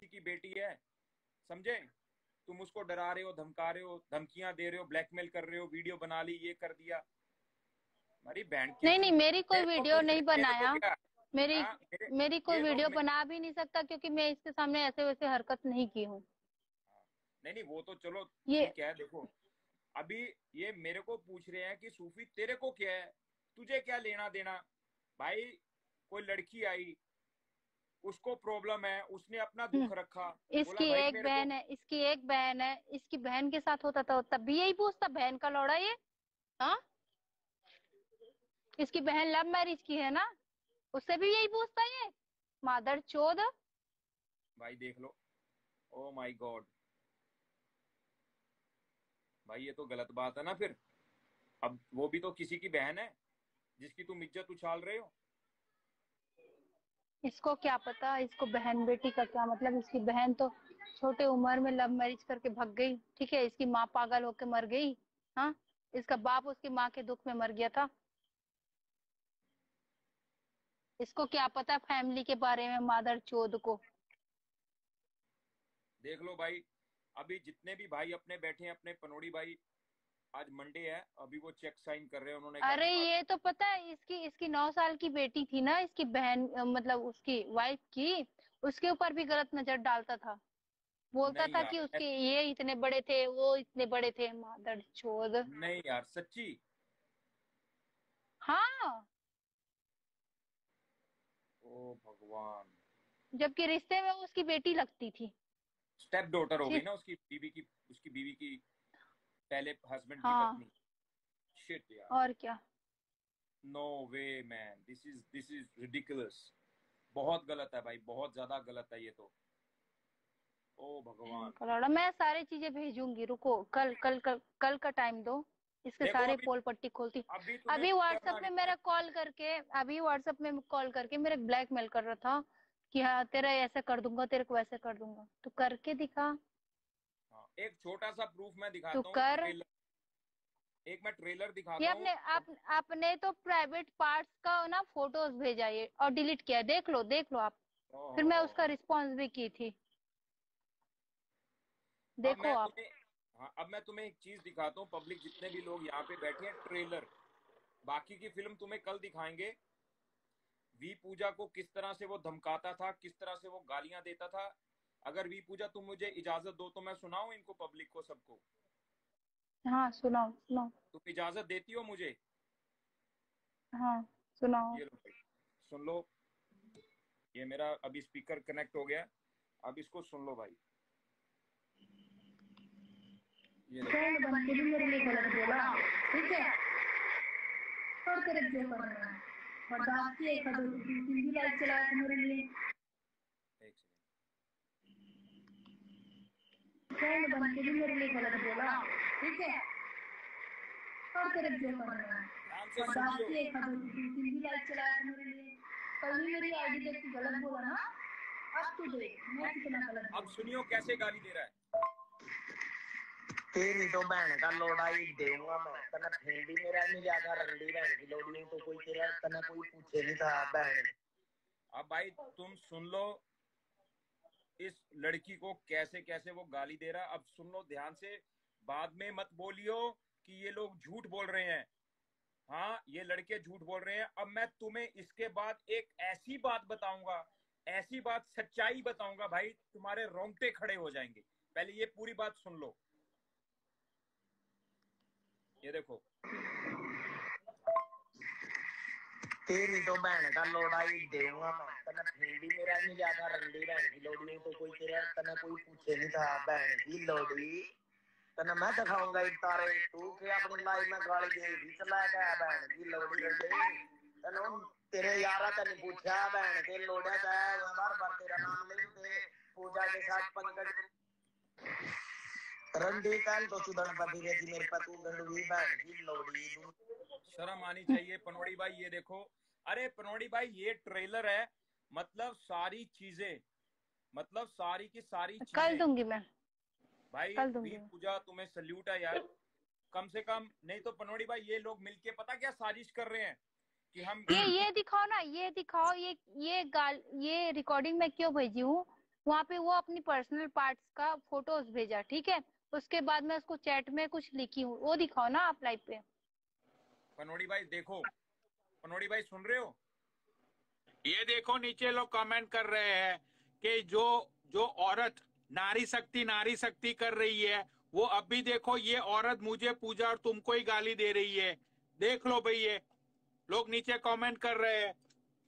की बेटी है, समझे? तुम उसको डरा रहे हो, धमका रहे हो, धमकियां दे रहे हो, ब्लैकमेल कर रहे हो, वीडियो बना ली, ये कर दिया। हमारी बहन की नहीं नहीं, मेरी कोई मेरे को वीडियो पूछ नहीं रहे, मेरे को बनाया। क्या? मेरी हाँ, मेरी कोई ये लोग वीडियो बना भी नहीं सकता, क्योंकि मैं इसके सामने ऐसे वैसे हरकत नहीं की हूँ। नहीं नहीं, वो तो चलो ये ठीक है। देखो, अभी ये मेरे को पूछ रहे हैं कि सूफी तेरे को क्या है, तुझे क्या लेना देना? भाई, कोई लड़की आई, उसको प्रॉब्लम है, उसने अपना दुख रखा, बोला इसकी भाई एक मेरे को। बहन है, इसकी एक बहन है, इसकी बहन के साथ होता था तब भी यही पूछता, बहन का लौड़ा ये। हाँ, इसकी बहन लव मैरिज की है ना, उससे भी यही पूछता ये, मादर चोद। भाई देख लो, ओ माय गॉड, भाई ये तो गलत बात है ना फिर। अब वो भी तो किसी की बहन है जिसकी तुम इज्जत उछाल रहे हो। इसको क्या पता, इसको बहन बेटी का क्या मतलब। इसकी बहन तो छोटे उम्र में लव मैरिज करके भाग गई, ठीक है, इसकी माँ पागल होके मर गई। हाँ, इसका बाप उसकी माँ के दुख में मर गया था। इसको क्या पता फैमिली के बारे में, मादर चोद को। देख लो भाई, अभी जितने भी भाई अपने बैठे हैं, अपने पनोड़ी भाई, आज मंडे है, अभी वो चेक साइन कर रहे हैं। उन्होंने कहा अरे कि ये तो पता है, इसकी इसकी 9 साल की बेटी थी ना, इसकी बहन मतलब उसकी वाइफ की, उसके ऊपर भी गलत नजर डालता था। बोलता नहीं था यार, कि उसके ये इतने बड़े थे, वो इतने बड़े थे, मादर चोद। नहीं यार, सच्ची। हाँ, ओ भगवान, जबकि रिश्ते में वो उसकी बेटी लगती थी। स्टेप डॉटर हो छी। गई ना उसकी बीवी की, पहले हस्बैंड की हाँ, पत्नी। शिट यार, और क्या। No way man, this is ridiculous. बहुत गलत है भाई, बहुत ज्यादा गलत है ये तो। ओ बहन भगवान। का लौड़ा, मैं सारी चीजें भेजूंगी, रुको, कल कल कल कल का टाइम दो, इसके देखो, सारे अभी पोल पट्टी खोलती। अभी तुम्हें अभी व्हाट्सएप करना में क्या है? मेरा कॉल करके, अभी व्हाट्सएप में कॉल करके मेरे ब्लैकमेल कर रहा था कि हाँ तेरा ऐसे कर दूंगा, तेरे को वैसे कर दूंगा। तू करके दिखा। हाँ, एक छोटा सा प्रूफ मैं तू दिखाता हूँ, कर। ट्रेलर। एक मैं ट्रेलर ये दिखाता हूँ। अपने तो प्राइवेट पार्ट्स का ना फोटोज भेजा ये और डिलीट किया, देख लो देख लो आप। फिर मैं उसका ओहो। रिस्पॉन्स भी की थी, अब देखो मैं आप। तुम्हें हाँ, अब मैं तुम्हें एक चीज दिखाता हूँ, पब्लिक जितने भी लोग यहाँ पे बैठे हैं, ट्रेलर। बाकी की फिल्म तुम्हें कल दिखाएंगे। वी पूजा को किस तरह से वो धमकाता था, किस तरह से वो गालियां देता था। अगर वी पूजा तुम मुझे इजाजत दो तो मैं सुनाऊं इनको, पब्लिक को, सबको। हाँ, सुनाओ सुनाओ। तुम इजाजत देती हो मुझे? हाँ, सुनाओ। ये लो भाई, सुन लो। ये मेरा अभी स्पीकर कनेक्ट हो गया, अब इसको सुन लो भाई। ये देखो। फ्रेंड बन के भी मेरे लिए गलत बोला, ठीक है, और तेरे जो करना है बर्दाश्त किए, एक दो तीन तीन भी लाइक चलाया था मेरे लिए। एक सेकंड। फ्रेंड बन के भी मेरे लिए गलत बोला, ठीक है, और तेरे जो करना है ध्यान से बर्दाश्त सुनियो। किए, एक दो तीन तीन भी लाइक चलाया था मेरे लिए। कल ही मेरी आईडी देख के गलत बोला ना, अब तू देख मैं कितना गलत अब बोलती सुनियो हूँ। कैसे गाली दे रहा है। तेरी तो बहन का लोड़ाई देऊंगा मैं तना, फिर भी मेरा नहीं ज्यादा रंडी बहन की लोड़ी हूँ, तो कोई तेरा तना कोई पूछे नहीं था बहन। अब भाई तुम सुन लो, इस लड़की को कैसे कैसे वो गाली दे रहा है। अब सुन लो ध्यान से, बाद में मत बोलियो कि ये लोग झूठ बोल रहे हैं। हाँ, ये लड़के झूठ बोल रहे हैं। अब मैं तुम्हें इसके बाद एक ऐसी बात बताऊंगा, ऐसी बात, सच्चाई बताऊंगा भाई, तुम्हारे रोंगटे खड़े हो जाएंगे। पहले ये पूरी बात सुन लो। ये देखो। तेरी तो बहन का लोड़ाई देऊंगा मैं तना, फिर भी मेरा नहीं ज्यादा रंडी बहन की लोड़ी हूँ, तो कोई तेरा तना कोई पूछे नहीं था बहन की लोड़ी। तना मैं दिखाऊंगा तारे तू के अपनी लाइफ में गाली दे भी चला गया बहन की लोड़ी रंडी। तना तेरे यारा तने पूछा बहन के लोड़ा जाए बार बार तेरा नाम लेते, पूजा के साथ पंकज रंडी काल तो सुधन पति रहती मेरे पतू गंडवी बहन की लोड़ी। शर्म आनी चाहिए पनोड़ी भाई, ये देखो। अरे पनोड़ी भाई, ये ट्रेलर है, मतलब सारी चीजें, मतलब सारी की सारी कल चीजें। दूंगी मैं, भाई कल दूंगी वी मैं। पूजा, तुम्हें सल्यूट है यार। कम से कम, नहीं तो पनोड़ी भाई ये लोग मिलके पता क्या साजिश कर रहे हैं कि हम ये दिखाओ ना, ये दिखाओ, ये रिकॉर्डिंग मैं क्यों भेजी हूँ। वहां पे वो अपनी पर्सनल पार्ट्स का फोटोज भेजा, ठीक है। उसके बाद मैं उसको चैट में कुछ लिखी हूँ, वो दिखाओ ना आप लाइव पे। पनोड़ी भाई देखो, पनोड़ी भाई सुन रहे हो? ये देखो नीचे लोग कमेंट कर रहे हैं कि जो जो औरत नारी शक्ति कर रही है, वो अभी देखो ये औरत मुझे पूजा और तुमको ही गाली दे रही है। देख लो भाई, ये लोग नीचे कमेंट कर रहे हैं।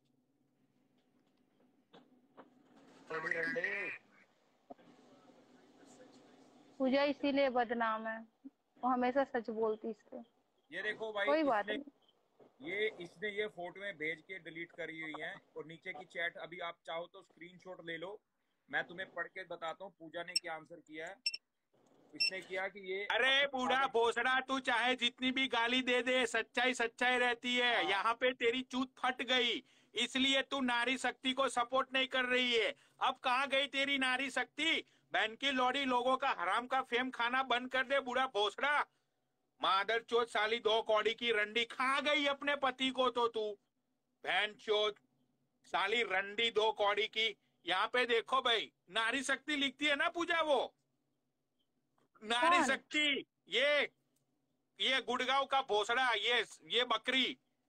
पूजा इसीलिए बदनाम है, वो हमेशा सच बोलती इसलिए। ये देखो भाई, कोई बात नहीं। इसने ये फोटोएं भेज के डिलीट करी हुई हैं, और नीचे की चैट अभी आप चाहो तो स्क्रीनशॉट ले लो, मैं तुम्हें पढ़ के बताता हूँ पूजा ने क्या आंसर किया है। इसने किया कि ये अरे बूढ़ा भोसड़ा, तू चाहे जितनी भी गाली दे दे, सच्चाई सच्चाई रहती है। हाँ। यहाँ पे तेरी चूत फट गई, इसलिए तू नारी शक्ति को सपोर्ट नहीं कर रही है। अब कहाँ गई तेरी नारी शक्ति? बहन की लौड़ी, लोगों का हराम का फेम खाना बंद कर दे बूढ़ा भोसड़ा। मादर चोत साली, 2 कौड़ी की रंडी, खा गई अपने पति को तो तू। बहन चोत साली रंडी 2 कौड़ी की। यहाँ पे देखो भाई, नारी शक्ति लिखती है ना पूजा, वो नारी कौन? शक्ति। ये गुड़गांव का भोसड़ा, ये बकरी।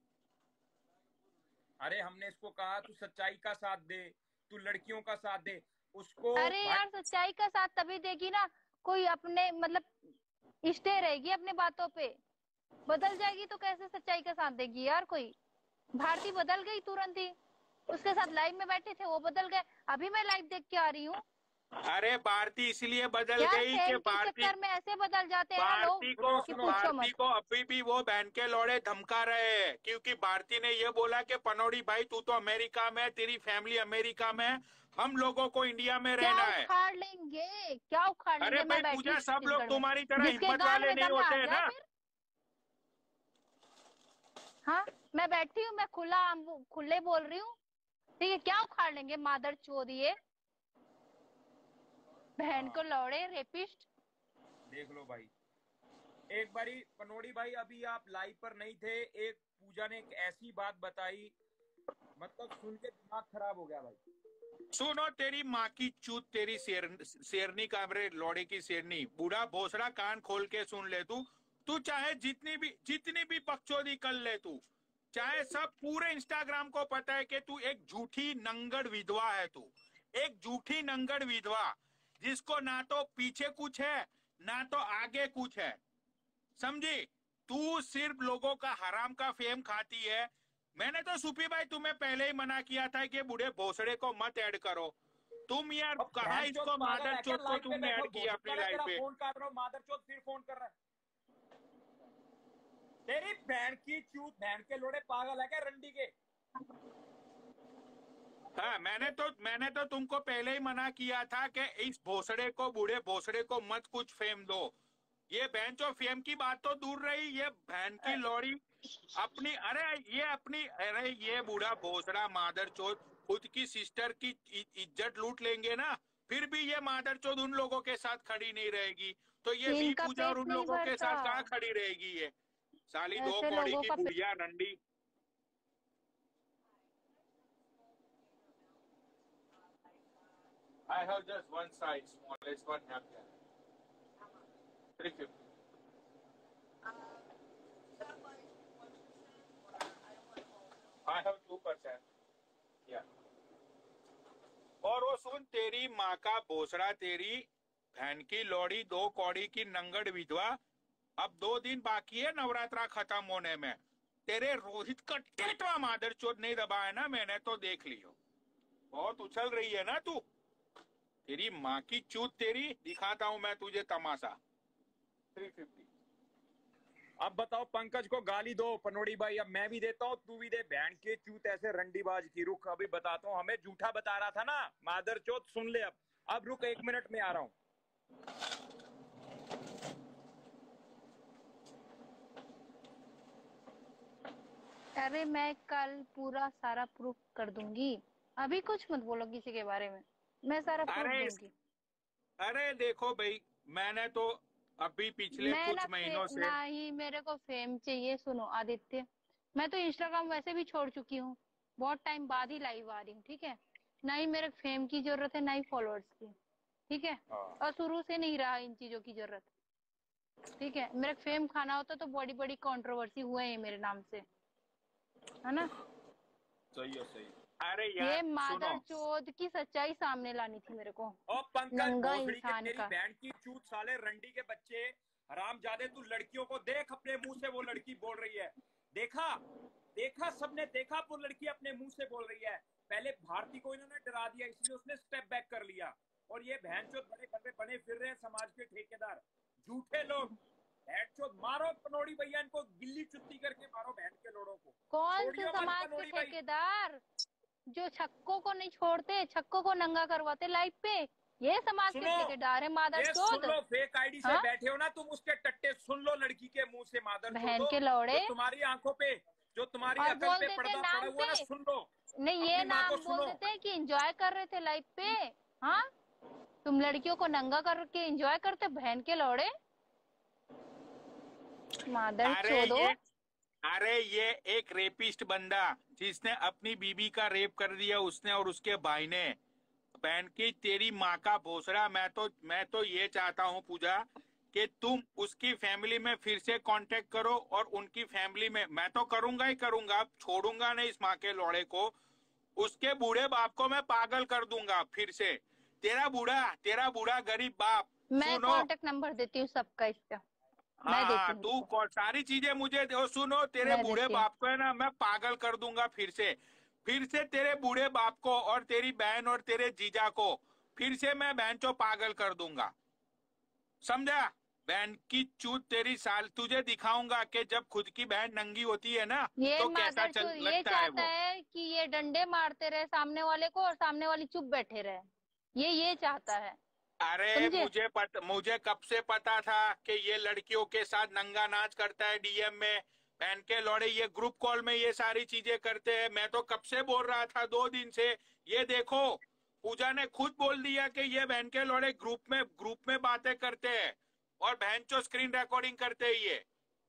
अरे हमने इसको कहा तू सच्चाई का साथ दे, तू लड़कियों का साथ दे उसको। अरे यार, सच्चाई का साथ तभी देगी ना, कोई अपने मतलब स्टे रहेगी अपने बातों पे। बदल जाएगी तो कैसे सच्चाई का साथ देगी यार? कोई भारती बदल गई तुरंत ही, उसके साथ लाइव में बैठे थे वो बदल गए। अभी मैं लाइव देख के आ रही हूँ। अरे भारती इसलिए बदल यार गई कि फेम के भारती चक्कर में ऐसे बदल जाते हैं ना लोग कि पूछो भारती मत। को अभी भी वो बहन के लौड़े धमका रहे हैं, क्योंकि भारती ने ये बोला कि पनौड़ी भाई तू तो अमेरिका में, तेरी फैमिली अमेरिका में, हम लोगों को इंडिया में क्या रहना है। उखाड़ लेंगे, क्या उखाड़ लेंगे? अरे भाई मैं बैठी पूजा, हूँ सब लोग छत्तीसगढ़ में, तुम्हारी तरह जिसके हिम्मत गाल वाले में नहीं दम है आ होते हैं जाए ना। फिर। हाँ, मैं बैठी हूँ, मैं खुले बोल रही हूँ, ठीक है। क्या उखाड़ लेंगे मादर चोदिए, बहन को लौड़े रेपिस्ट। देख लो भाई, एक बारी पनोड़ी भाई, अभी आप लाइव पर नहीं थे, एक पूजा ने एक ऐसी बात बताई, मतलब सुन के दिमाग खराब हो गया भाई। सुनो तेरी माँ की चूत, तेरी शेरनी कामरे लौड़े की शेरनी, बूढ़ा भोसड़ा, कान खोल के सुन ले तू। तू चाहे जितनी भी बकचोदी कर ले तू, चाहे सब पूरे इंस्टाग्राम को पता है कि तू एक झूठी नंगड़ विधवा है। तू एक झूठी नंगड़ विधवा, जिसको ना तो पीछे कुछ है ना तो आगे कुछ है, समझी? तू सिर्फ लोगों का हराम का फेम खाती है। मैंने तो सुपी भाई तुम्हें पहले ही मना किया था कि बूढ़े भोसड़े को मत ऐड करो। तुम यार अब कहा बहनचोद इसको पागल मादर है क्या? चोद को लाइव पे तुमने बैठो, ऐड किया अपनी तेरा लाइफ पे। फोन काट रहा हूँ, मादरचोद फिर फोन कर रहा है। तेरी बहन की चूत, बहन के लोड़े, पागल है क्या रंडी के? हाँ, मैंने तो तुमको पहले ही मना किया था कि इस भोसड़े को, बूढ़े भोसड़े को मत कुछ फेम दो। ये बहन चो फेम की बात तो दूर रही, ये बहन की लौड़ी अपनी, अरे ये बूढ़ा भोसड़ा मादर चोद खुद की सिस्टर की इज्जत लूट लेंगे ना, फिर भी ये मादर चोद उन लोगों के साथ खड़ी नहीं रहेगी। तो ये वी इनका पूजा और पेट उन नहीं लोगों के भरता, साथ कहाँ खड़ी रहेगी ये साली 2 ऐसे कौड़ी लोगों की का पेट। बुढ़िया रंडी। I have just one size, smallest one have there. 350. I have 2%. Yeah. और वो सुन, तेरी माँ का भोसड़ा, तेरी बहन की लौड़ी 2 कौड़ी की नंगड़ विधवा, अब 2 दिन बाकी है नवरात्रा खत्म होने में। तेरे रोहित का टेटवा मादर चोद नहीं दबाया ना मैंने, तो देख लियो। बहुत उछल रही है ना तू, तेरी माँ की चूत तेरी, दिखाता हूँ मैं तुझे तमाशा। 350। अब बताओ, पंकज को गाली दो पनोड़ी भाई, अब मैं भी देता हूँ, तू भी दे। बहन के चूत ऐसे रंडीबाज की, रुक अभी बताता हूँ। हमें झूठा बता रहा था ना मादर चोत, सुन ले अब रुक, 1 मिनट में आ रहा हूँ। अरे मैं कल पूरा सारा प्रूफ कर दूंगी, अभी कुछ मत बोलो किसी के बारे में, मैं सारा प्रूफ दूंगी। अरे देखो भाई, मैंने तो अभी पिछले मैं कुछ महीनों से, ना ही मेरे को फेम चाहिए। सुनो आदित्य, मैं तो इंस्टाग्राम वैसे भी छोड़ चुकी हूँ, बहुत टाइम बाद ही लाइव आ रही हूँ, ठीक है। ना ही मेरे फेम की जरूरत है, ना ही फॉलोअर्स की, ठीक है। हाँ। और शुरू से नहीं रहा इन चीजों की जरूरत, ठीक है। मेरे फेम खाना होता तो बड़ी बड़ी कंट्रोवर्सी हुए हैं मेरे नाम से, है ना। सही है, सही। अरे ये यार मादर सुनो, चोद की सच्चाई सामने लानी थी मेरे को, और पंकज नंगा भोसड़ी के इंसान तेरी का। बहन की चूत साले रंडी के बच्चे हरामजादे, तू लड़कियों को देख अपने मुंह से वो लड़की बोल रही है। देखा, देखा, सबने देखा वो लड़की अपने मुंह से बोल रही है। पहले भारती को इन्होंने डरा दिया, इसलिए उसने स्टेप बैक कर लिया। और ये बहनचोद बड़े बड़े बने फिर रहे हैं समाज के ठेकेदार, झूठे लोग। बहनचोद मारो पनोड़ी भैया, इनको गिल्ली चुत्ती करके मारो बहन के लोड़ों को। कौन से छोड़ियो मत समाज के पनोड़ी भाई। ठेकेदार जो छक्कों को नहीं छोड़ते, छक्कों को नंगा करवाते लाइव पे, ये समाज के सुनो, ठेकेदार है मादर ये सुन चोद। लो, फेक आईडी से हाँ, बैठे हो ना तुम, उसके टट्टे सुन लो लड़की के मुंह से, मादर बहन चोदो। के लौड़े। जो तुम्हारी आंखों पे, जो तुम्हारी और अकल बोल पे देते पर्दा पड़ा नाम हुआ पे, ना, सुन लो। नहीं ये अपनी माँ को नाम बोल सुनो। देते हैं कि एंजॉय कर रहे थे लाइव पे। हाँ, तुम लड़कियों को नंगा करके एंजॉय करते, बहन के लौड़े, मादर अरे चोदो। ये अरे ये एक रेपिस्ट बंदा जिसने अपनी बीबी का रेप कर दिया उसने और उसके भाई ने। बहन की तेरी माँ का भोसड़ा। मैं तो ये चाहता हूँ पूजा कि तुम उसकी फैमिली में फिर से कांटेक्ट करो, और उनकी फैमिली में मैं तो करूंगा ही करूंगा, छोड़ूंगा नहीं इस माँ के लौड़े को। उसके बूढ़े बाप को मैं पागल कर दूंगा फिर से। तेरा बूढ़ा गरीब बाप। मैं सुनो, कांटेक्ट नंबर देती हूँ सबका इसका, मैं हाँ देती हाँ, हूँ तू उनको, सारी चीजें मुझे दो। सुनो, तेरे मैं बूढ़े देती हूँ। बाप को है ना मैं पागल कर दूंगा फिर से तेरे बूढ़े बाप को और तेरी बहन और तेरे जीजा को फिर से मैं बहन चो पागल कर दूंगा, समझा। बहन की चूत तेरी साल तुझे दिखाऊंगा कि जब खुद की बहन नंगी होती है ना ये तो कैसा मादर चल चोद ये लगता है चाहता वो। है कि ये डंडे मारते रहे सामने वाले को और सामने वाली चुप बैठे रहे, ये चाहता है, अरे समझे। मुझे कब से पता था कि ये लड़कियों के साथ नंगा नाच करता है डीएम में। बहन के लौड़े ये ग्रुप कॉल में ये सारी चीजें करते हैं। मैं तो कब से बोल रहा था 2 दिन से। ये देखो, पूजा ने खुद बोल दिया कि ये बहन के लौड़े ग्रुप में बातें करते हैं और बहन चो स्क्रीन रिकॉर्डिंग करते हैं ये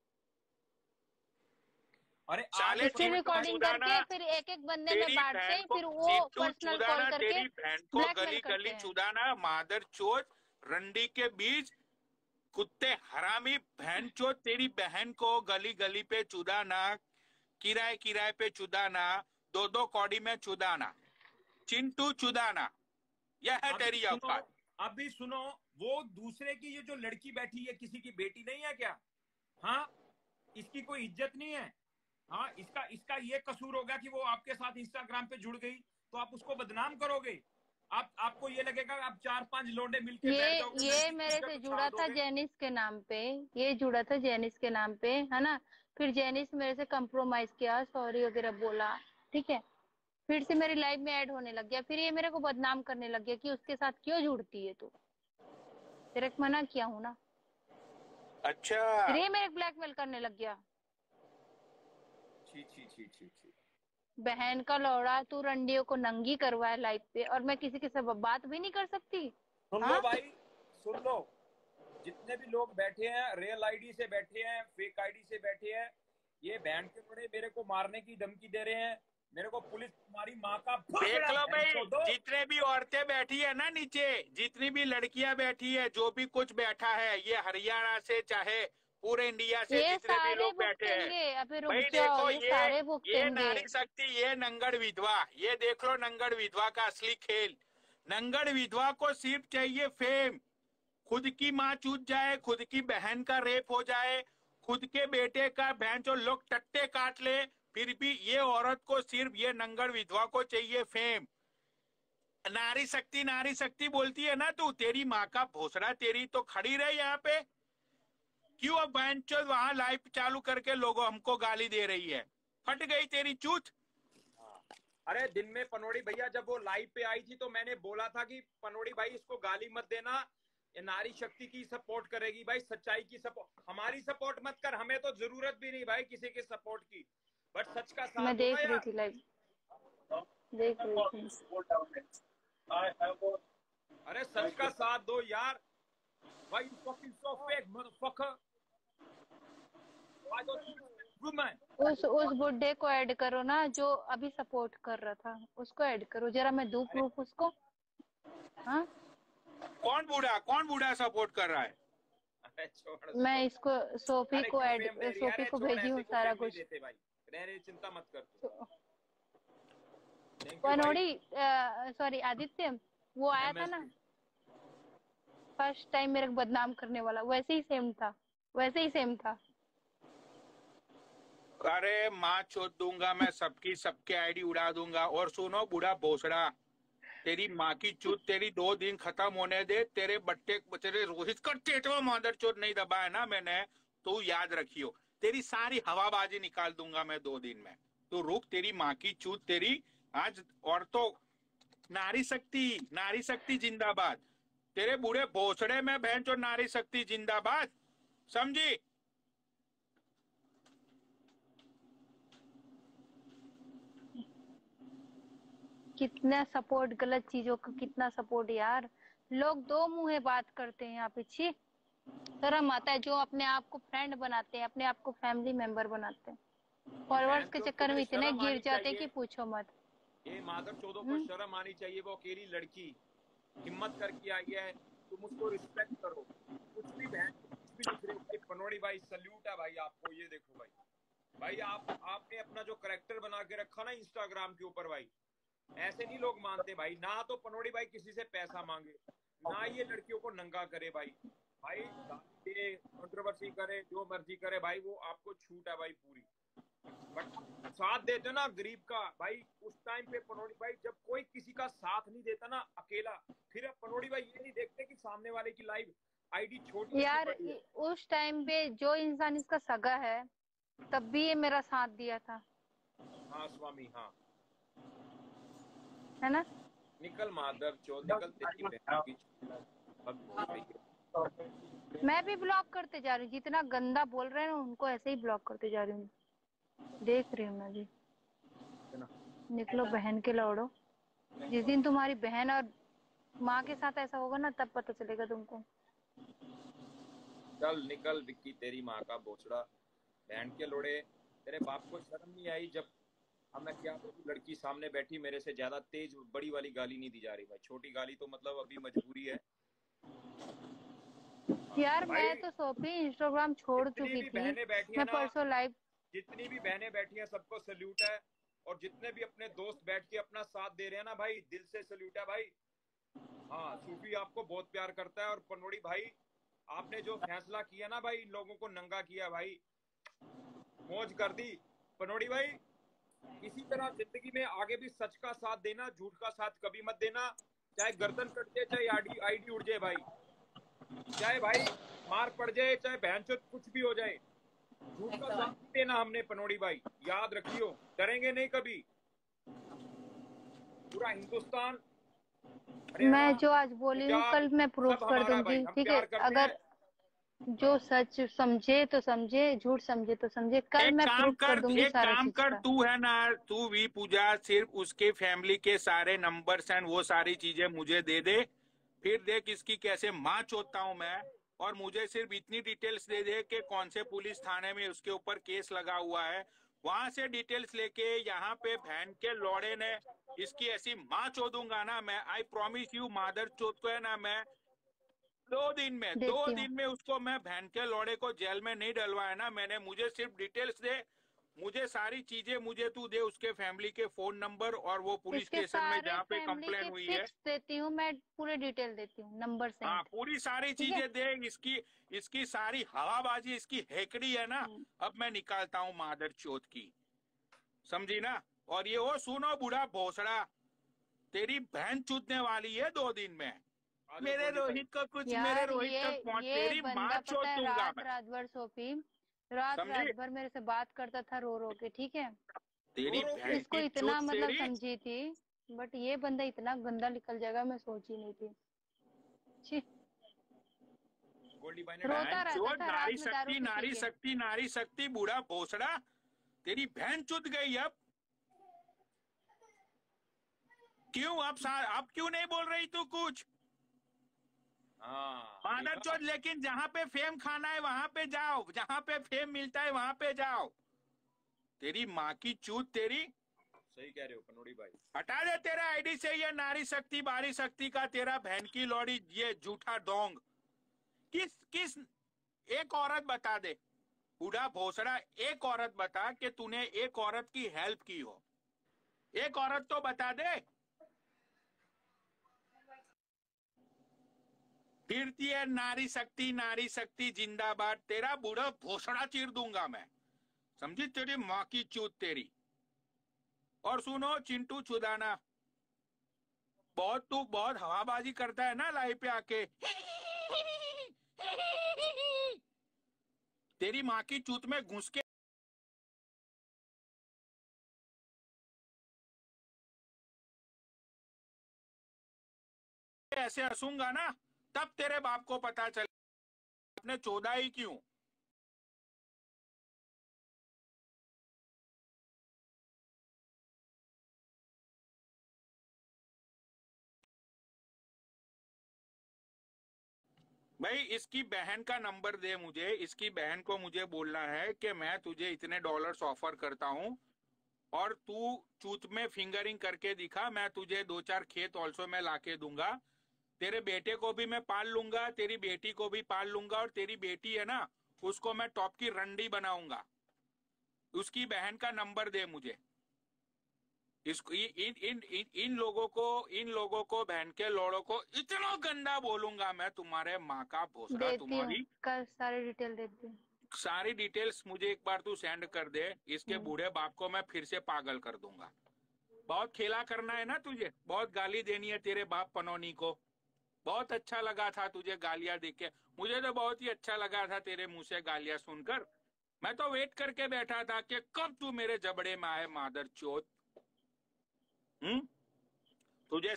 अरे आज साले। स्क्रीन चिंटू रिकॉर्डिंग चुदाना, करके फिर एक एक बंदे में तेरी बांटते बहन हैं, को फिर वो चिंटू पर्सनल कॉल चुदाना, करके तेरी बहन को ब्लैकमेल गली करते गली हैं। चुदाना, मादर चोद, रंडी के बीच कुत्ते हरामी बहन चोद। तेरी बहन को गली गली पे चुदाना, किराए किराए पे चुदाना, 2-2 कौड़ी में चुदाना, चिंटू चुदाना, यह है अभी तेरी सुनो, औकात। अभी सुनो, वो दूसरे की ये जो लड़की बैठी है किसी की बेटी नहीं है क्या? हाँ, इसकी कोई इज्जत नहीं है? हाँ, इसका इसका ये कसूर होगा कि वो आपके साथ इंस्टाग्राम पे जुड़ गई, तो आप उसको बदनाम करोगे। आपको ये लगेगा आप 4-5 लोंडे मिलके बैठ जाओगे, ये लड़की की मेरे इज्जत से उछाल जुड़ा था दोगे। जेनिस के नाम पे, ये जुड़ा था जेनिस के नाम पे, है ना। फिर जेनिस मेरे से कंप्रोमाइज किया, सॉरी वगैरह बोला, ठीक है। फिर से मेरी लाइफ में ऐड होने लग गया, फिर ये मेरे को बदनाम करने लग गया कि उसके साथ क्यों जुड़ती है तू, तेरे को मना किया हूं ना। अच्छा, फिर ये मेरे ब्लैकमेल करने लग गया। छी छी छी छी छी। बहन का लौड़ा, तू रंडियों को नंगी करवाए लाइव पे, और मैं किसी के साथ बात भी नहीं कर सकती। सुन लो हाँ, भाई, सुन लो। जितने भी लोग बैठे हैं, रियल आईडी से बैठे हैं, फेक आईडी से बैठे हैं, ये बैंड के बड़े मेरे को मारने की धमकी दे रहे हैं। मेरे को पुलिस तुम्हारी माँ का देख भोसड़ा लो बहन भाई, को दो। जितने भी औरतें बैठी है ना नीचे, जितनी भी लड़कियां बैठी है, जो भी कुछ बैठा है, ये हरियाणा से चाहे पूरे इंडिया से ये जितने भी सारे लोग बैठे हैं, भुगतेंगे, अभी रुक भाई जाओ, देखो, ये सारे ये भुगतेंगे। नारी शक्ति, ये नंगड़ विधवा, ये देख लो नंगड़ विधवा का असली खेल। नंगड़ विधवा को सिर्फ चाहिए फेम। खुद की माँ चूत जाए, खुद की बहन का रेप हो जाए, खुद के बेटे का बहन जो लोग टट्टे काट ले, फिर भी ये औरत को सिर्फ, ये नंगड़ विधवा को चाहिए फेम। नारी शक्ति बोलती है ना तू, तेरी माँ का भोसड़ा, तेरी तो खड़ी रहे यहाँ पे। क्यों अब बहन चोद वहां लाइव चालू करके लोगों हमको गाली दे रही है? फट गई तेरी चूत। अरे दिन में पनोड़ी भैया जब वो लाइव पे आई थी तो मैंने बोला था कि पनोड़ी भाई इसको गाली मत देना, ये नारी शक्ति की सपोर्ट करेगी भाई, सच्चाई की सपोर्ट, हमारी सपोर्ट मत कर, हमें तो जरूरत भी नहीं भाई किसी के सपोर्ट की, बट सच का साथ मैं दो ना देख रही यार। थी लाइव, देख रही थी। अरे सच का साथ दो यार। Why you fucking so fake, motherfucker? Why don't you मैं उस बुड्ढे को ऐड करो ना, जो अभी सपोर्ट कर रहा था, उसको ऐड करो जरा, मैं दूं प्रूफ उसको। हाँ, कौन बूढ़ा सपोर्ट कर रहा है? अरे छोड़ मैं उसको। इसको सोफी अरे को क्यों ऐड, फेम दे रही है? सोफी अरे को छोड़, भेजी हूँ ऐसे को सारा फेम नहीं कुछ। देते भाई। रह रहे, चिंता मत कर तू। तो थैंक यू भाई। पनोड़ी, सॉरी आदित्य, वो आया था ना एमएसपी। फर्स्ट टाइम मेरे को बदनाम करने वाला, वैसे ही सेम था, वैसे ही सेम था। अरे माँ चोद दूंगा मैं, सबकी सबके आईडी उड़ा दूंगा। और सुनो बूढ़ा भोसड़ा, तेरी माँ की चूत, तेरी 2 दिन खत्म होने दे। तेरे बट्टे, तेरे रोहित का टेटवा मादर चोद नहीं दबाया ना मैंने, तो याद रखियो तेरी सारी हवाबाजी निकाल दूंगा मैं 2 दिन में। तो रुक, तेरी माँ की चूत तेरी आज। और तो नारी शक्ति जिंदाबाद। तेरे बूढ़े भोसड़े में बहन चोद नारी शक्ति जिंदाबाद, समझी? कितना सपोर्ट, गलत चीजों का कितना सपोर्ट यार। लोग दो मुंहे बात करते हैं यहाँ पे, छी शर्म आता है। जो अपने आप को फ्रेंड बनाते हैं, अपने आप को फैमिली मेंबर बनाते हैं, फॉलोअर्स बहन के चोद, चक्कर में तुम्हें इतने शर्म गिर आनी जाते हैं कि चाहिए। पूछो मत। ये मादर चौदों को हम्म। शर्म आनी चाहिए। वो अकेली लड़की हिम्मत करके आई है, तुम उसको रिस्पेक्ट करो। कुछ भी बहन कुछ भी लिख रहे हो भाई। पनोड़ी भाई सल्यूट है भाई आपको। ये देखो भाई, भाई आपने अपना जो करेक्टर बना के रखा ना इंस्टाग्राम के ऊपर भाई, ऐसे नहीं लोग मानते भाई। ना तो पनोड़ी भाई किसी से पैसा मांगे, ना ये लड़कियों को नंगा करे भाई। भाई गाली दे, कंट्रोवर्सी करे, जो मर्जी करे भाई, वो आपको छूट है भाई पूरी। बट साथ देते हो ना गरीब का भाई। उस टाइम पे पनोड़ी भाई, जब कोई किसी का साथ नहीं देता ना अकेला, फिर अब पनोड़ी भाई ये नहीं देखते कि सामने वाले की लाइव आईडी छोटी है कि यार बड़ी है। उस टाइम पे जो इंसान इसका सगा है, तब भी ये मेरा साथ दिया था, हाँ स्वामी, हाँ। है ना। निकल माधव चौथ, निकल तेरी बहन की हद हो गई है। मैं भी ब्लॉक करते जा रही हूँ, जितना गंदा बोल रहे हैं ना उनको ऐसे ही ब्लॉक करते जा रही हूँ, देख रही हूँ मैं भी। निकलो बहन के लौड़ो। जिस दिन तुम्हारी बहन और माँ के साथ ऐसा होगा ना, तब पता चलेगा तुमको। चल निकल विक्की, तेरी माँ का भोसड़ा, बहन के लोड़े। तेरे बाप को शर्म नहीं आई? जब अब मैं क्या बोलूं, लड़की सामने बैठी, मेरे से ज्यादा तेज बड़ी वाली गाली नहीं दी जा रही भाई। छोटी गाली तो मतलब अभी मजबूरी है। यार भाई मैं तो सोफी इंस्टाग्राम छोड़ जितनी चुकी भी थी, बहनें बैठी है मैं ना, परसों लाइव। जितनी भी बहनें बैठी हैं सबको सल्यूट है। और जितने भी अपने दोस्त बैठ के अपना साथ दे रहे हैं ना भाई, दिल से सल्यूट है भाई। हाँ, सूफी आपको बहुत प्यार करता है। और पनोड़ी भाई, आपने जो फैसला किया ना भाई, इन लोगों को नंगा किया भाई, मौज कर दी। पनोड़ी भाई, इसी तरह जिंदगी में आगे भी सच का साथ देना, झूठ का साथ कभी मत देना। चाहे गर्दन कट जाए, चाहे आईडी आईडी उड़ जाए भाई, चाहे भाई मार पड़ जाए, चाहे बहनचोद कुछ भी हो जाए, झूठ का साथ नहीं देना हमने पनोड़ी भाई। याद रखियो, डरेंगे नहीं कभी। पूरा हिंदुस्तान, हरियाणा, मैं जो आज बोली हूँ पंजाब, कल मैं प्रूफ सब कर हमारा भाई। दूंगी, हम ठीक है। प्यार करते हैं। अगर जो सच समझे तो समझे, झूठ समझे तो समझे, कल मैं प्रूफ कर दूंगी एक सारा काम चीज कर, का। तू है ना, तू भी पूजा, सिर्फ उसके फैमिली के सारे नंबर्स एंड वो सारी चीजें मुझे दे दे। फिर देख इसकी कैसे माँ चोदता हूँ मैं। और मुझे सिर्फ इतनी डिटेल्स दे दे कि कौन से पुलिस थाने में उसके ऊपर केस लगा हुआ है। वहां से डिटेल्स लेके यहाँ पे बहन के लौड़े ने इसकी ऐसी माँ चोदूंगा ना मैं। आई प्रॉमिस यू, मादर चोद को है ना मैं 2 देती हूँ। दिन में उसको मैं बहन के लौड़े को जेल में नहीं डलवाया ना मैंने। मुझे सिर्फ डिटेल्स दे, मुझे सारी चीजें मुझे तू दे, उसके फैमिली के फोन नंबर और वो पुलिस इसके स्टेशन में सारे जहाँ पे फैमिली कंप्लेन के हुई है। पिक्स देती हूँ मैं, पूरे डिटेल देती हूँ नंबर हाँ, सहित, पूरी सारी ठीक है। चीजें दे। इसकी इसकी सारी हवाबाजी, इसकी हेकड़ी है ना, अब मैं निकालता हूँ मादर चोद की, समझी ना। और ये वो सुनो बूढ़ा भोसड़ा, तेरी बहन चूदने वाली है 2 दिन में। मेरे रोहित को कुछ, मेरे यार रोहित का पहुंच, ये तेरी माँ बंदा चोद पता है, दूंगा रात मैं, रात भर सोफी, रात समझी? रात भर मेरे से बात करता था रो रो के, ठीक है। तेरी बहन इसको की चोद इतना मतलब तेरी। समझी थी, बट ये बंदा इतना गंदा निकल जाएगा मैं सोची नहीं थी। छी, गोल्डी भाई ने रोता बहन रहता चोद, था रात नारी में दारू शक्ति, पी पी नारी के। शक्ति, नारी शक्ति, बूढ़ा भोसड़ा, तेरी बहन चुद गई अब। क्यों अब क्यों नहीं बोल रही तू कुछ? हाँ मादर देखा। चोद, लेकिन जहाँ पे फेम खाना है वहां पे जाओ, जहाँ पे फेम मिलता है वहां पे जाओ। तेरी माँ की चूत तेरी। सही कह रहे हो पनोड़ी भाई। हटा दे तेरे आईडी से ये नारी शक्ति बारी शक्ति का तेरा बहन की लौड़ी ये झूठा डोंग। किस किस एक औरत बता दे, बूढ़ा भोसड़ा, एक औरत बता कि तूने एक औरत की हेल्प की हो, एक औरत तो बता दे। फिरती है नारी शक्ति जिंदाबाद, तेरा बूढ़ा भोसड़ा चीर दूंगा मैं, समझी, तेरी माँ की चूत तेरी। और सुनो चिंटू चुदाना, तू बहुत हवाबाजी करता है ना लाइव पे आके, तेरी माँ की चूत में घुस के ऐसे हंसूंगा ना, तब तेरे बाप को पता चले आपने चोदा ही क्यों। भाई इसकी बहन का नंबर दे मुझे, इसकी बहन को मुझे बोलना है कि मैं तुझे इतने डॉलर्स ऑफर करता हूं और तू चूत में फिंगरिंग करके दिखा, मैं तुझे 2-4 खेत ऑल्सो मैं लाके दूंगा, तेरे बेटे को भी मैं पाल लूंगा, तेरी बेटी को भी पाल लूंगा, और तेरी बेटी है ना उसको मैं टॉप की रंडी बनाऊंगा। उसकी बहन का नंबर दे मुझे। इसको इन लोगों को बहन के लोड़ों को इतना गंदा बोलूंगा मैं, तुम्हारे माँ का भोसड़ा देती हूँ, तुम्हारी कल सारी डिटेल देती हूँ। सारी डिटेल्स मुझे एक बार तू सेंड कर दे, इसके बूढ़े बाप को मैं फिर से पागल कर दूंगा। बहुत खेला करना है ना तुझे, बहुत गाली देनी है तेरे बाप पनौनी को। बहुत अच्छा लगा था तुझे गालियां देख के, मुझे तो बहुत ही अच्छा लगा था तेरे मुंह से गालियां सुनकर। मैं तो वेट करके बैठा था कि कब तू मेरे जबड़े में आए मादर चोद। तुझे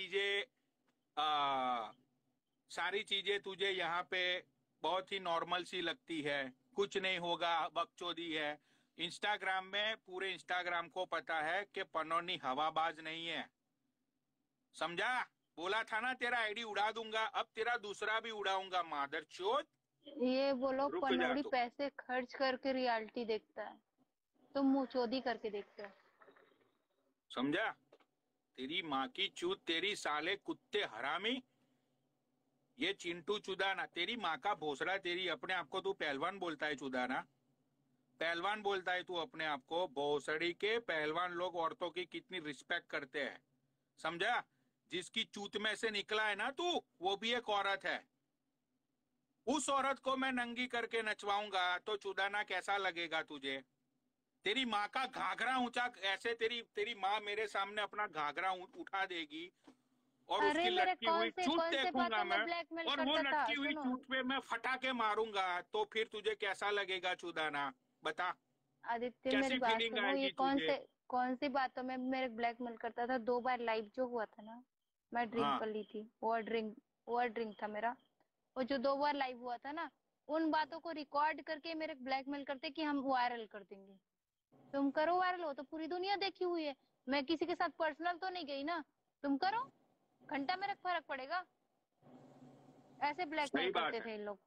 सारी चीजें तुझे यहाँ पे बहुत ही नॉर्मल सी लगती है, कुछ नहीं होगा, बकचोदी है। इंस्टाग्राम में पूरे इंस्टाग्राम को पता है कि पनौनी हवाबाज नहीं है, समझा। बोला था ना तेरा आईडी उड़ा दूंगा, अब तेरा दूसरा भी उड़ाऊंगा मादर चोद। ये बोलो रुक जा पनौड़ी तू, पैसे खर्च करके रियलिटी देखता है, तुम मुंह चोदी करके देखते हो। समझा। तेरी माँ की चूत तेरी, साले कुत्ते हरामी, ये चिंटू चुदाना, तेरी माँ का भोसड़ा तेरी। अपने आप को तू पहलवान बोलता है चुदाना, पहलवान बोलता है तू अपने आप को। भोसड़ी के पहलवान लोग औरतों की कितनी रिस्पेक्ट करते हैं, समझा। जिसकी चूत में से निकला है ना तू, वो भी एक औरत है। उस औरत को मैं नंगी करके नचवाऊंगा तो चुदाना कैसा लगेगा तुझे। तेरी माँ का घाघरा ऊंचा ऐसे, तेरी माँ मेरे सामने अपना घाघरा उठा देगी और अरे उसकी मेरे लटकी हुई चूत कौन से देखूंगा बातों में मैं, ब्लैकमेल और वो करता था, लटकी हुई सुनो। चूत पे मैं फटाके मारूंगा, तो फिर तुझे कैसा लगेगा चुदाना, बता। आदित्य मेरी कैसी बात फीलिंग सुनो, ये आएगी तुझे। कौन सी बातों में मेरे ब्लैकमेल करता था। 2 बार लाइव जो हुआ था ना, मैं ड्रिंक हाँ कर ली थी, ओवर ड्रिंक था मेरा। और जो 2 बार लाइव हुआ था ना, उन बातों को रिकॉर्ड करके मेरे ब्लैकमेल करते कि हम वायरल कर देंगे। तुम करो वायरल, हो तो पूरी दुनिया देखी हुई है। मैं किसी के साथ पर्सनल तो नहीं गई ना, तुम करो, घंटा मेरा फर्क पड़ेगा। ऐसे ब्लैकमेल सही बात करते है, थे इन लोग।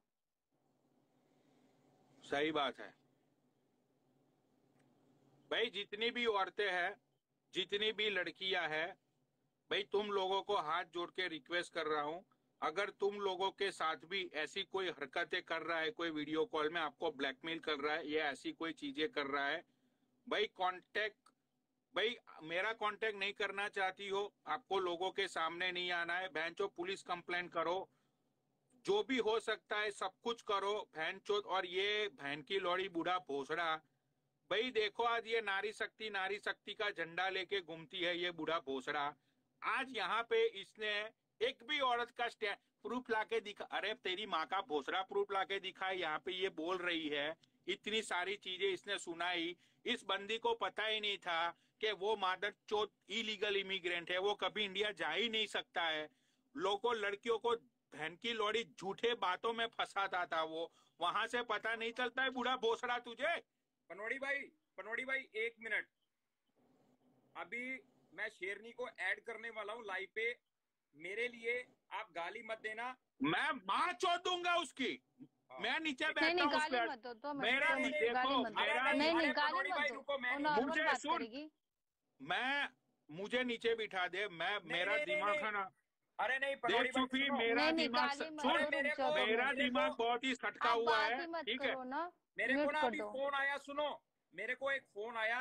सही बात है भाई। जितनी भी औरतें हैं, जितनी भी लड़कियां हैं भाई, तुम लोगों को हाथ जोड़ के रिक्वेस्ट कर रहा हूं, अगर तुम लोगों के साथ भी ऐसी कोई हरकतें कर रहा है, कोई वीडियो कॉल में आपको ब्लैकमेल कर रहा है या ऐसी कोई चीजें कर रहा है, भाई कांटेक्ट, भाई मेरा कांटेक्ट नहीं करना चाहती हो, आपको लोगों के सामने नहीं आना है, बहनचो पुलिस कंप्लेन करो, जो भी हो सकता है सब कुछ करो बहनचोद। और ये बहन की लौड़ी बूढ़ा भोसड़ा, भाई देखो आज ये नारी शक्ति का झंडा लेके घूमती है ये बूढ़ा भोसड़ा। आज यहाँ पे इसने एक भी औरत का स्टैंड प्रूफ लाके दिखा, अरे तेरी माँ का भोसड़ा प्रूफ लाके दिखाई, यहाँ पे ये बोल रही है, इतनी सारी चीजें इसने सुनाई। इस बंदी को पता ही नहीं था कि वो मादर चोद इलीगल इमिग्रेंट है, वो कभी इंडिया जा ही नहीं सकता है। लोगों लड़कियों को बहन की लौड़ी झूठे बातों में फंसाता था वो, वहां से पता नहीं चलता है बूढ़ा भोसड़ा तुझे। पनोड़ी भाई 1 मिनट, अभी मैं शेरनी को ऐड करने वाला हूँ लाइव पे, मेरे लिए आप गाली मत देना। मैं मां चोद दूंगा उसकी, मैं नीचे नहीं बैठता नहीं हूँ उस गाली पे। मत दो, तो मत मेरा दो, नहीं, मत देखो, गाली मत दो। मेरा नहीं अरे नहीं गाली पनौड़ी भाई मत दो, रुको, वो मैं नॉर्मल मुझे बात सुन, करेगी। मुझे नीचे बिठा दे, मेरा नहीं, दिमाग नहीं, है ना। अरे नहीं देख पनौड़ी भाई चुकी, सुनो, मेरा नहीं नहीं दिमाग गाली मत सुन, दो, रुक जाओ 2 मेरा मिनट। दिमाग बहुत ही सटका आप हुआ बात है, ही मत ठीक है। करो ना, मेरे को म्यूट ना कर अभी दो। फोन आया, सुनो, मेरे को एक फोन आया,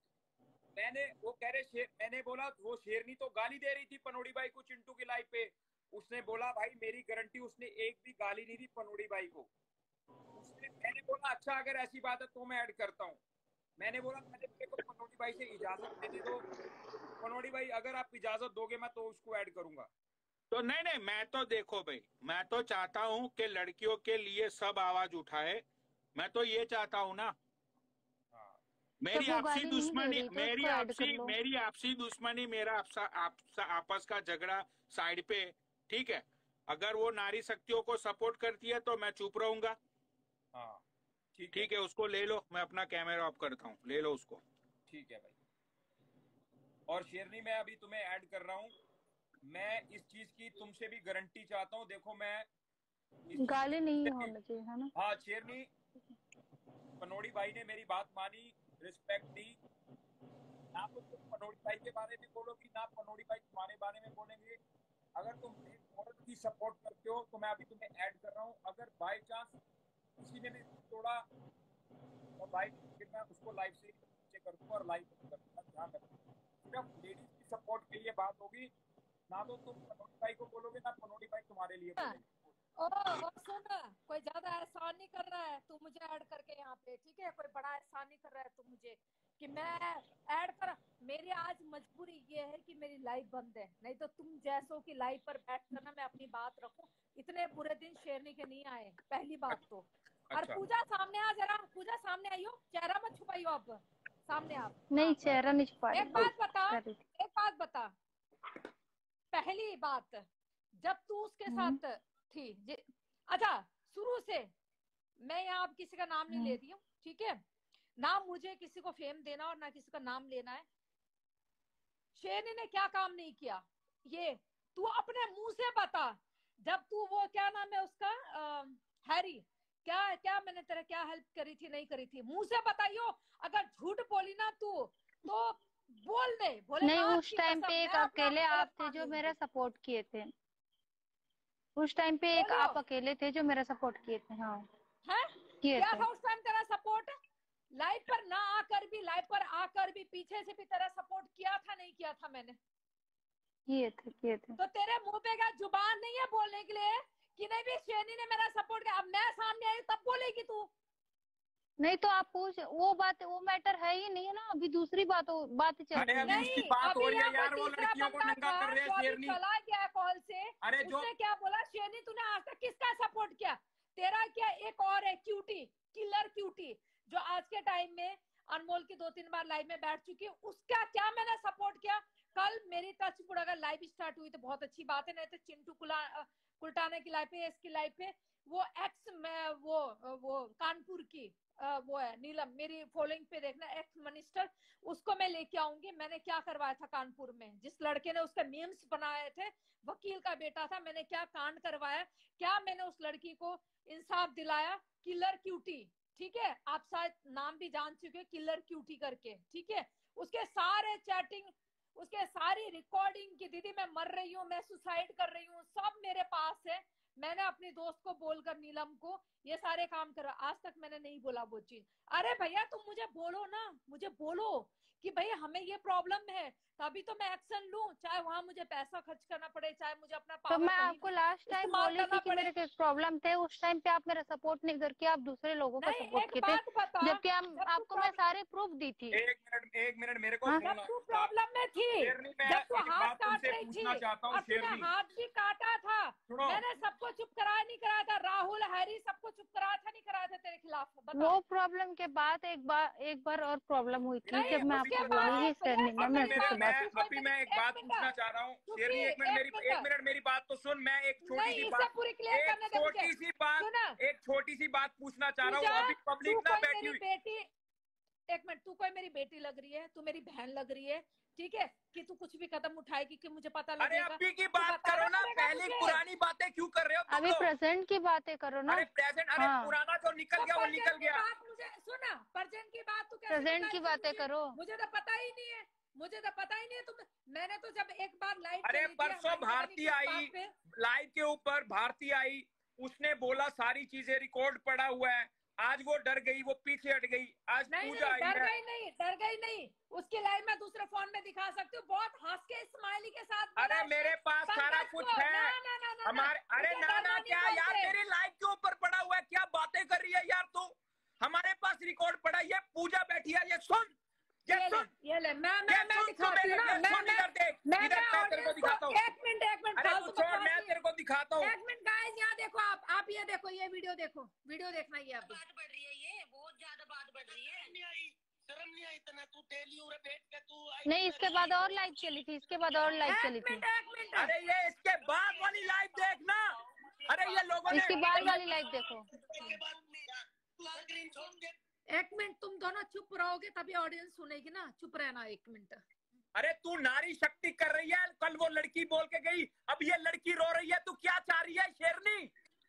वो कह रहे मैंने बोला वो शेरनी तो गाली दे रही थी पनौड़ी भाई को चिंटू की लाइव पे। उसने बोला भाई मेरी गारंटी, उसने एक भी गाली नहीं दी पनौड़ी भाई को। मैंने बोला अच्छा अगर ऐसी बात है तो मैं ऐड करता हूँ। मैंने बोला पहले मेरे को पनौड़ी भाई से इजाजत लेने दो, पनौड़ी भाई अगर आप इजाजत दोगे मैं तो उसको ऐड करूंगा। तो नहीं नहीं, मैं तो देखो भाई, मैं तो चाहता हूँ कि लड़कियों के लिए सब आवाज उठाए, मैं तो ये चाहता हूँ ना। हाँ जब वो गाली नहीं दे रही तो उसको ऐड कर लो। मेरी आपसी दुश्मनी, मेरा आपस का झगड़ा साइड पे, ठीक है। अगर वो नारी शक्तियों को सपोर्ट करती है तो मैं चुप रहूंगा, हाँ ठीक है। उसको ले लो, मैं अपना कैमरा ऑफ करता हूँ, ले लो उसको। ठीक है भाई। और शेरनी मैं अभी तुम्हें ऐड कर रहा हूँ, मैं इस चीज की तुमसे भी गारंटी चाहता हूँ। देखो मैं गाली नहीं होना चाहिए, है ना। हाँ शेरनी, पनौड़ी भाई ने मेरी बात मानी, रिस्पेक्ट दी। ना तो तुम पनौड़ी भाई के बारे में बोलोगी, ना पनौड़ी भाई तुम्हारे बारे में बोलेंगे। अगर तुम एक औरत की सपोर्ट करते हो तो मैं अभी तुम्हें ऐड कर रहा हूँ। अगर बाई चांस किसी ने भी तोड़ा और भाई फिर मैं उसको लाइव से नीचे कर दूंगा और लाइव कर दूंगा, ध्यान रखना। सिर्फ लेडीज की सपोर्ट के लिए बात होगी, ना तो तुम पनौड़ी भाई को बोलोगे ना पनौड़ी भाई तुम्हारे लिए बोलेंगे। और सुन, कोई ज्यादा एहसान नहीं कर रहा है तू मुझे ऐड करके यहाँ पे, ठीक है। कोई बड़ा एहसान नहीं कर रहा है तू मुझे कि मैं ऐड कर। मेरी आज मजबूरी ये है कि मेरी लाइव बंद है, नहीं तो तुम जैसों की लाइव पर बैठ कर ना मैं अपनी बात रखूं। इतने बुरे दिन शेरनी के नहीं आए, पहली बात तो। और अच्छा। पूजा सामने आ, जरा पूजा सामने आइयो, चेहरा मत छुपाइयो, अब सामने आप। नहीं हाँ। चेहरा नहीं छुपा एक बात बता, कर रही थी। एक बात बता, पहली बात, जब तू उसके साथ थी अच्छा, शुरू से मैं यहाँ अब किसी का नाम नहीं ले रही हूँ, ठीक है। ना मुझे किसी को फेम देना और ना किसी का नाम लेना है। शेरनी ने क्या काम नहीं किया ये तू अपने मुंह से बता। जब तू वो क्या नाम है उसका, हैरी, क्या क्या मैंने तेरा क्या हेल्प करी थी नहीं करी थी, मुंह से बताइयो। अगर झूठ बोली ना तू तो बोल दे, बोले नहीं उस टाइम पे एक अकेले आप थे जो मेरा सपोर्ट किए थे। उस टाइम पे एक आप अकेले थे जो मेरा सपोर्ट किए थे। हाँ है किए क्या थे। था उस टाइम तेरा सपोर्ट? लाइव पर ना आकर भी, लाइव पर आकर भी पीछे से भी तेरा सपोर्ट किया था नहीं किया था मैंने? किए थे। तो तेरे मुंह पे क्या जुबान नहीं है बोलने के लिए कि नहीं भी शेरनी ने मेरा सपोर्ट किया? अब मैं सामने आई तब बोलेगी तू? नहीं तो आप पूछ, वो बात, वो मैटर है ही नहीं है ना, अभी दूसरी बात चल अरे रही अभी है। उसकी बात हो रही है यार, वो तीसरा लड़कियों को बंदा नंगा था कर रहे हैं जो अभी शेरनी। चला गया कॉल से, अरे जो उसने क्या बोला, शेरनी तूने आज तक किसका सपोर्ट किया? तेरा क्या? एक और है क्यूटी, किलर क्यूटी, जो आज के टाइम में अनमोल की 2-3 बार लाइव में बैठ चुकी है, उसका क्या मैंने सपोर्ट किया? कल मेरी टच पुट अगर लाइव स्टार्ट हुई तो बहुत अच्छी बात है, नहीं तो चिंटू कुलटाने की लाइव पे, इसकी लाइव पे, वो एक्स में वो कानपुर की वो है नीलम, मेरी फॉलोइंग पे देखना, एक्स मिनिस्टर, उसको मैं लेके आऊंगी। मैंने क्या करवाया था कानपुर में, जिस लड़के ने उसके मीम्स बनाए थे, वकील का बेटा था, मैंने क्या कांड करवाया, क्या मैंने उस लड़की को इंसाफ दिलाया? किलर क्यूटी, ठीक है, आप शायद नाम भी जान चुके, किलर क्यूटी करके, ठीक है। उसके सारे चैटिंग, उसके सारी रिकॉर्डिंग की, दीदी मैं मर रही हूँ, मैं सुसाइड कर रही हूँ, सब मेरे पास है। मैंने अपनी दोस्त को बोलकर नीलम को ये सारे काम करा, आज तक मैंने नहीं बोला वो चीज। अरे भैया तुम मुझे बोलो ना, मुझे बोलो कि भाई हमें ये प्रॉब्लम है, तभी तो मैं एक्शन लूं, चाहे वहां मुझे पैसा खर्च करना पड़े, चाहे मुझे अपना तो पावर मैं आपको लास्ट टाइम बोली थी कि मेरे को प्रॉब्लम थे, उस टाइम पे आप मेरा सपोर्ट नहीं करके आप दूसरे लोगों का सपोर्ट किए थे, जबकि आपको मैं सारे प्रूफ दी थी। एक मिनट मेरे को जब तू प्रॉब्लम में थी, जब तू हाथ काट रही थी और तूने हाथ भी काटा था, मैंने सबको चुप कराया नहीं कराया था? राहुल, हैरी, सबको चुप कराया था नहीं कराया था तेरे खिलाफ? वो प्रॉब्लम के बाद एक बार और प्रॉब्लम हुई थी, जब मैं आपको बोली अभी मैं एक बात पूछना चाह रहा हूँ शेरनी, एक मिनट मेरी बात तो सुन। मैं एक छोटी सी बात पूछना चाह रहा हूँ। अभी पब्लिक ना बैठी हुई, एक मिनट, तू कोई मेरी बेटी लग रही है, तू मेरी बहन लग रही है, ठीक है, कि तू कुछ भी कदम उठाएगी कि मुझे पता अरे लगेगा। अभी की तू बात बताना करो ना, पड़ेगा पहले मुझे। पुरानी बातें क्यों कर रहे हो तुम अभी लोग? प्रेजेंट की बातें करो ना। अरे प्रेजेंट, अरे हाँ। पुराना जो निकल तो गया वो परजेंट निकल की गया। बात मुझे सुना, परजेंट की बात तू कैसे प्रेजेंट की निकालेगी बातें मुझे? करो। मुझे तो पता ही नहीं है, मुझे तो पता ही नहीं है। तुम, मैंने तो जब एक बार लाइव अरे चली थी परसों हमारी पता नहीं भारती किस आई बात पे, लाइव के ऊपर, भारती आई, उसने बोला सारी चीजें रिकॉर्ड पड़ा हुआ है। आज वो डर गई, वो पीछे हट गई। आज नहीं पूजा नहीं, आई डर है। गई नहीं, डर गई नहीं। उसकी लाइव मैं दूसरे फोन में दिखा सकती हूँ, बहुत हंस के स्माइली के साथ बोला अरे उसने, मेरे पास सारा पंकज कुछ को। है। ना ना ना ना हमारे, अरे उसे ना डरना ना नहीं क्या यार, बोलते। मेरी लाइव के ऊपर पड़ा हुआ है, क्या बातें कर रही है यार तू? हमारे पास रिकॉर्ड पड़ा है। ये पूजा बैठी है, ये सुन, ये सुन, ये ले, मैं ये सुन, तू दिखाती मेरे, हूँ ना, ये सुन, इधर देख, मैं इधर मैं तेरे को audience दिखाता हूँ। एक मिनट अरे तू छोड़, मैं तेरे को दिखाता हूँ। एक मिनट गाइस, यहाँ देखो, आप ये देखो, ये वीडियो देखो, वीडियो देखना ये आप। बात बढ़ रही है, ये बहुत ज्यादा बात बढ़ रही है। नहीं आई, शर्म नहीं आई इतना? तू डेली उरे बैठ के तू आई। नहीं, इसके बाद और लाइव चली थी, इसके बाद और लाइव चली थी। एक मिनट, अरे ये इसके बाद वाली लाइव देखना। अरे ये लोगों ने, इसके बाद वाली लाइव देखो। एक मिनट, तुम दोनों चुप रहोगे तभी ऑडियंस सुनेगी ना, चुप रहना एक मिनट। अरे तू नारी शक्ति कर रही है, कल वो लड़की बोल के गई, अब ये लड़की रो रही है, तू क्या चाह रही है शेरनी?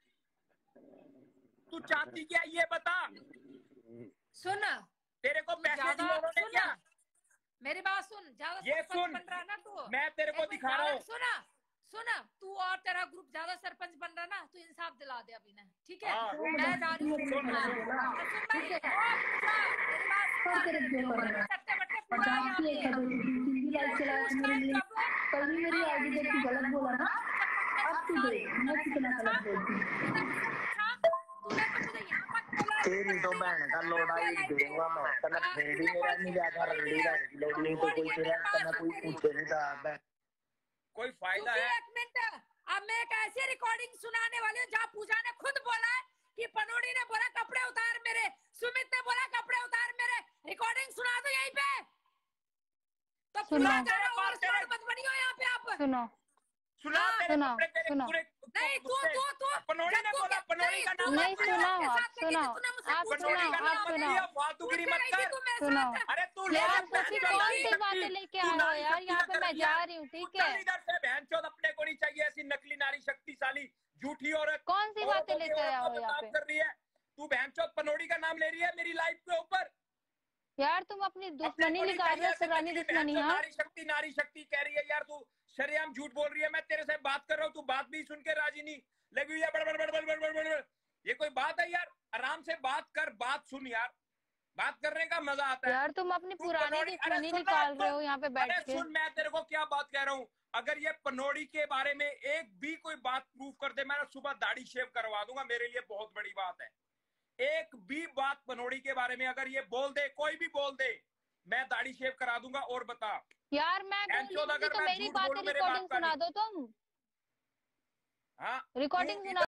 तू चाहती क्या ये बता? सुन, तेरे को पैसे दिए उन्होंने सुन, क्या? मेरी बात सुन, ज्यादा ये सरपंच सुन, बन रहा है ना तू। मैं तेरे को एक मिनट, दिखा रहा हूँ। सुना सुना, तू और तेरा ग्रुप ज्यादा सरपंच बन रहा ना, तू इंसाफ दिला दे अभी ना, ठीक है? हाँ, मैं जा रही हूँ। सुन, हाँ, सुन भाई, मेरी बात सुन, सट्टे बट्टे पूरा यहाँ पे। कल भी मेरी आईडी देख के गलत बोला ना, अब तू देख मैं कितना गलत बोलती हूँ। तूने तो मुझे यहाँ मत बोला। तेरी तो बहन का लोड़ा ही दूंगा मैं, तना फिर भी मेरा नहीं जाता रंडी बहन की लोड़ी तो कोई तेरा तना कोई पूछे नहीं था बहन। कोई फायदा सुखी, है? एक मिनट, अब मैं एक ऐसी रिकॉर्डिंग सुनाने वाली हूँ जहाँ पूजा ने खुद बोला है कि पनोड़ी ने बोला कपड़े उतार मेरे, सुमित ने बोला कपड़े उतार मेरे। रिकॉर्डिंग सुना दो यहीं पे, तो पूरा सुनो। जाना और स्मार्ट मत बनियो यहाँ पे आप। सुनो सुना हाँ, तेरे सुनो, कपड़े, तेरे सुनो। पूरे नहीं, तू पनोड़ी ने बोला, पनोड़ी का नाम नहीं, मत लियो। सुनाओ आप, सुनाओ आप, पनोड़ी का सुनाओ नाम आप, मत सुनाओ। लियो, फालतूगिरी मत कर। सुनाओ। अरे तू यार सच्ची कौन सी बातें लेके आए हो यार, यहाँ पे मैं जा रही हूँ, ठीक है? इधर से बहनचोद, अपने को नहीं चाहिए ऐसी नकली नारी शक्तिशाली झूठी औरत। कौन सी बातें लेके आया हो यहाँ पे? कर रही है तू, बहनचोद पनोड़ी का नाम ले रही है मेरी लाइफ के ऊपर। यार तुम अपनी दुश्मनी निकाल रहे हो, पुरानी दुश्मनी। हाँ, नारी शक्ति कह रही है यार तू, शरेआम झूठ बोल रही है। मैं तेरे से बात कर रहा हूँ, तू बात भी सुन के राजी नहीं लगी हुई है, बड़ बड़ बड़ बड़ बड़ बड़। ये कोई बात है यार? आराम से बात कर, बात सुन यार, बात करने का मजा आता है। यार तुम अपनी तू पुरानी पनोड़ी, दुश्मनी निकाल रहे हो यहाँ पे बैठ अरे के। सुन, मैं तेरे को क्या बात कह रहा हूँ, अगर ये पनोड़ी के बारे में एक भी कोई बात प्रूव कर दे, मैं सुबह दाढ़ी शेव करवा दूंगा, मेरे लिए बहुत बड़ी बात है। एक भी बात पनोड़ी के बारे में अगर ये बोल दे, कोई भी बोल दे, मैं दाढ़ी शेव करा दूंगा। और बता यार मैं बहनचोद, बोलूंगी अगर तो मैं मेरी झूठ बातें बोलूं मेरे रिकॉर्डिंग बाप का सुना नहीं। दो तुम, हाँ, रिकॉर्डिंग तू सुना